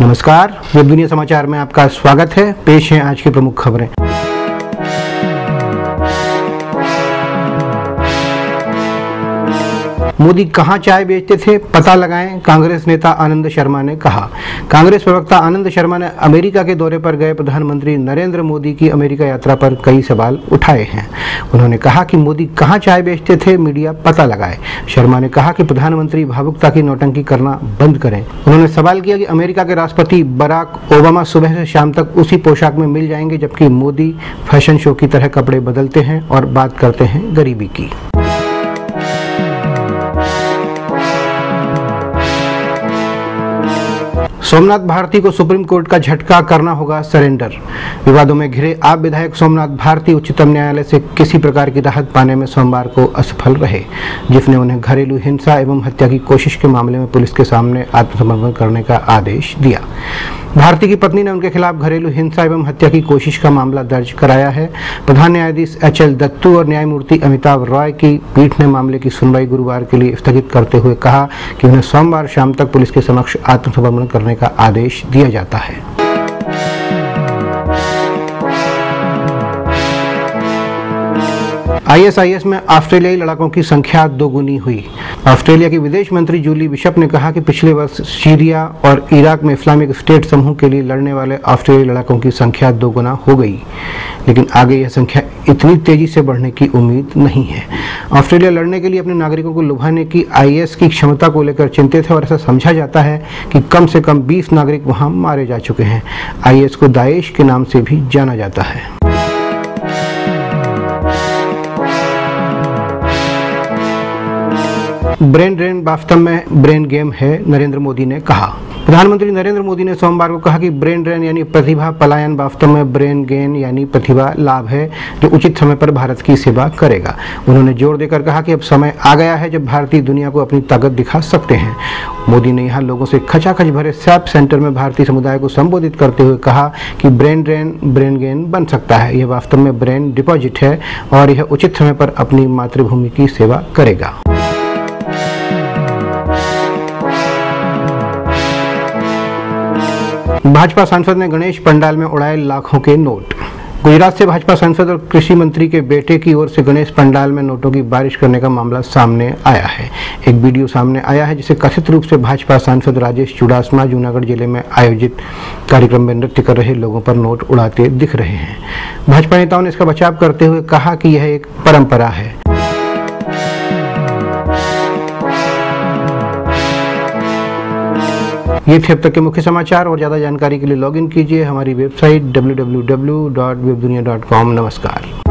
नमस्कार, वेब दुनिया समाचार में आपका स्वागत है। पेश हैं आज की प्रमुख खबरें। मोदी कहां चाय बेचते थे, पता लगाएं, कांग्रेस नेता आनंद शर्मा ने कहा। कांग्रेस प्रवक्ता आनंद शर्मा ने अमेरिका के दौरे पर गए प्रधानमंत्री नरेंद्र मोदी की अमेरिका यात्रा पर कई सवाल उठाए हैं। उन्होंने कहा कि मोदी कहां चाय बेचते थे, मीडिया पता लगाए। शर्मा ने कहा कि प्रधानमंत्री भावुकता की नौटंकी करना बंद करें। उन्होंने सवाल किया कि अमेरिका के राष्ट्रपति बराक ओबामा सुबह से शाम तक उसी पोशाक में मिल जाएंगे, जबकि मोदी फैशन शो की तरह कपड़े बदलते हैं और बात करते हैं गरीबी की। सोमनाथ भारती को सुप्रीम कोर्ट का झटका, करना होगा सरेंडर। विवादों में घिरे आप विधायक सोमनाथ भारती उच्चतम न्यायालय से किसी प्रकार की राहत पाने में सोमवार को असफल रहे, जिसने उन्हें घरेलू हिंसा एवं हत्या की कोशिश के मामले में पुलिस के सामने आत्मसमर्पण करने का आदेश दिया। भारती की पत्नी ने उनके खिलाफ घरेलू हिंसा एवं हत्या की कोशिश का मामला दर्ज कराया है। प्रधान न्यायाधीश एच.एल. दत्तू और न्यायमूर्ति अमिताभ रॉय की पीठ ने मामले की सुनवाई गुरुवार के लिए स्थगित करते हुए कहा कि उन्हें सोमवार शाम तक पुलिस के समक्ष आत्मसमर्पण करने का आदेश दिया जाता है। ISIS में ऑस्ट्रेलियाई लड़ाकों की संख्या दोगुनी हुई। ऑस्ट्रेलिया की विदेश मंत्री जूली बिशप ने कहा कि पिछले वर्ष सीरिया और इराक में इस्लामिक स्टेट समूह के लिए लड़ने वाले ऑस्ट्रेलियाई लड़ाकों की संख्या दोगुना हो गई, लेकिन आगे यह संख्या इतनी तेजी से बढ़ने की उम्मीद नहीं है। ऑस्ट्रेलिया लड़ने के लिए अपने नागरिकों को लुभाने की IS की क्षमता को लेकर चिंतित है और ऐसा समझा जाता है कि कम से कम 20 नागरिक वहां मारे जा चुके हैं। IS को दाइश के नाम से भी जाना जाता है। ब्रेन ड्रेन वास्तव में ब्रेन गेम है, नरेंद्र मोदी ने कहा। प्रधानमंत्री नरेंद्र मोदी ने सोमवार को कहा कि ब्रेन ड्रेन यानी प्रतिभा पलायन वास्तव में ब्रेन गेन यानी प्रतिभा लाभ है, जो उचित समय पर भारत की सेवा करेगा। उन्होंने जोर देकर कहा कि अब समय आ गया है जब भारतीय दुनिया को अपनी ताकत दिखा सकते हैं। मोदी ने यहाँ लोगों से खचाखच भरे सैप सेंटर में भारतीय समुदाय को संबोधित करते हुए कहा कि ब्रेन ड्रेन ब्रेन गेन बन सकता है। यह वास्तव में ब्रेन डिपॉजिट है और यह उचित समय पर अपनी मातृभूमि की सेवा करेगा। भाजपा सांसद ने गणेश पंडाल में उड़ाए लाखों के नोट। गुजरात से भाजपा सांसद और कृषि मंत्री के बेटे की ओर से गणेश पंडाल में नोटों की बारिश करने का मामला सामने आया है। एक वीडियो सामने आया है जिसे कथित रूप से भाजपा सांसद राजेश चुडासमा जूनागढ़ जिले में आयोजित कार्यक्रम में नृत्य कर रहे लोगों पर नोट उड़ाते दिख रहे हैं। भाजपा नेताओं ने इसका बचाव करते हुए कहा कि यह एक परंपरा है। ये थे अब तक के मुख्य समाचार और ज़्यादा जानकारी के लिए लॉगिन कीजिए हमारी वेबसाइट www.webdunia.com। नमस्कार।